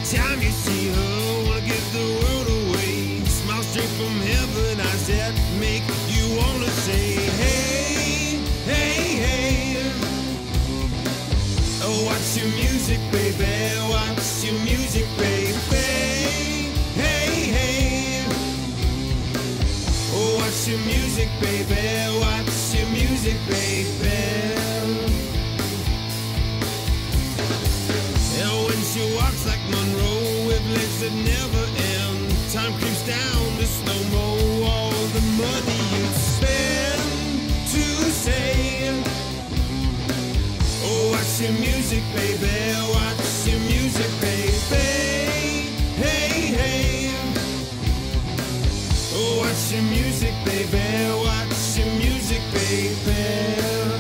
time you see her, wanna give the world away. Smile straight from heaven, eyes that make you wanna say, hey, hey, hey. Oh, watch your music, baby, watch your music, baby. Hey, hey. Oh, watch your music, baby, watch your music, baby. And when she walks like Monroe with legs that never end, time creeps down to slow-mo. All the money you spend to say, oh, watch your music, baby, watch your music, baby. Hey, hey. Oh, watch your music, baby, watch your music, baby.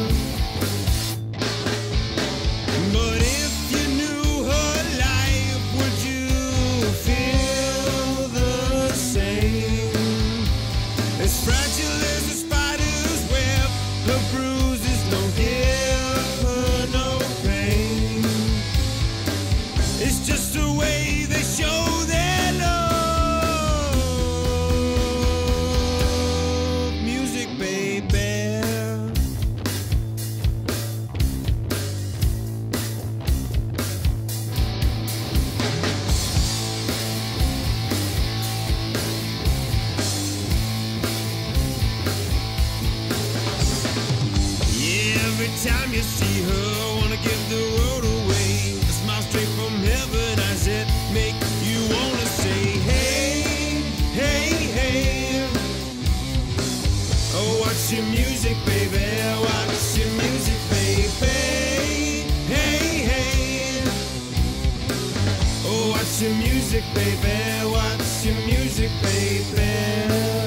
But if you knew her life, would you feel the same? As fragile as a spider's web, her bruises don't give her no pain. It's just the way they show their love. Music, baby. Every time you see her, wanna give the world away. A smile straight from heaven, eyes that make you wanna say, hey, hey, hey. Oh, watch your music, baby, watch your music, baby. Hey, hey. Oh, watch your music, baby, watch your music, baby.